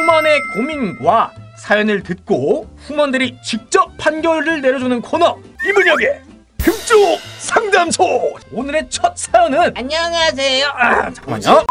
후원의 고민과 사연을 듣고 후원들이 직접 판결을 내려주는 코너 이문혁의 금쪽 상담소. 오늘의 첫 사연은 안녕하세요. 잠깐만요.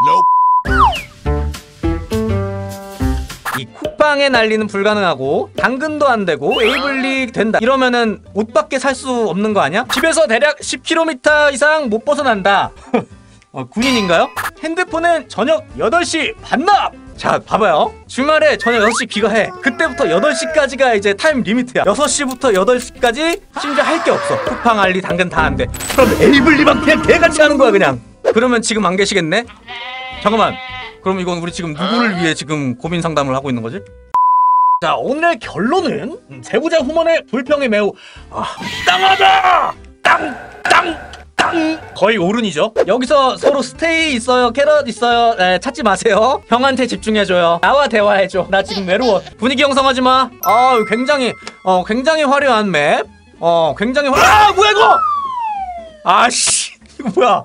이 쿠팡에 날리는 불가능하고 당근도 안 되고 에이블리 된다 이러면은 옷밖에 살 수 없는 거 아니야? 집에서 대략 10km 이상 못 벗어난다. 군인인가요? 핸드폰은 저녁 8시 반납! 자 봐봐요, 주말에 저녁 6시 귀가해. 그때부터 8시까지가 이제 타임 리미트야. 6시부터 8시까지 심지어 할 게 없어. 쿠팡, 알리, 당근 다 안 돼. 그럼 에이블리만 그냥 개같이 하는 거야 그냥. 그러면 지금 안 계시겠네? 잠깐만, 그럼 이건 우리 지금 누구를 위해 지금 고민 상담을 하고 있는 거지? 자, 오늘의 결론은 제보자 후원의 불평이 매우 땅하다! 땅! 거의 오른이죠. 여기서 서로 스테이 있어요, 캐럿 있어요, 찾지 마세요. 형한테 집중해줘요. 나와 대화해줘. 나 지금 외로워. 분위기 형성하지 마. 굉장히 화려한 맵. 굉장히 뭐야 이거? 아씨, 이거 뭐야?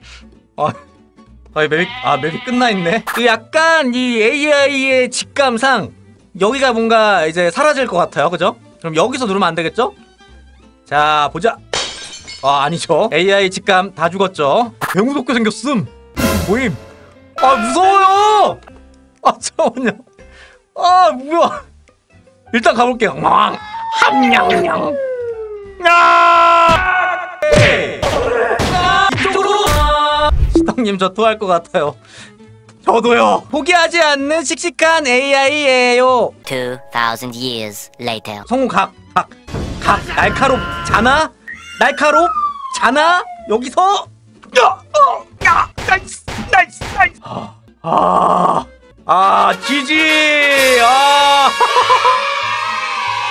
맵이 끝나 있네. 그 약간 이 AI의 직감상 여기가 뭔가 이제 사라질 것 같아요, 그죠? 그럼 여기서 누르면 안 되겠죠? 자, 보자. 아니죠. AI 직감 다 죽었죠. 개 무섭게 생겼음. 모임. 무서워요. 잠깐만요. 뭐야. 일단 가볼게요. 함냥냥. 이쪽으로. 시덕님 저 토할 것 같아요. 저도요. 포기하지 않는 씩씩한 AI예요. 2000 years later. 성우 각 날카롭잖아? 날카롭잖아? 여기서 나이스. GG.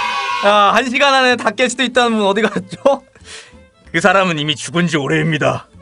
1시간 안에 다 깰 수도 있다는 분 어디 갔죠? 그 사람은 이미 죽은 지 오래입니다.